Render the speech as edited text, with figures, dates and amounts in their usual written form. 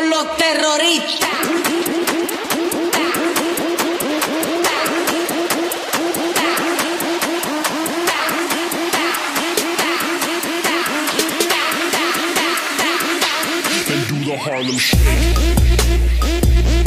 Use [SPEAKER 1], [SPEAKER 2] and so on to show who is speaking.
[SPEAKER 1] con los terroristas.
[SPEAKER 2] And do the Harlem Shake.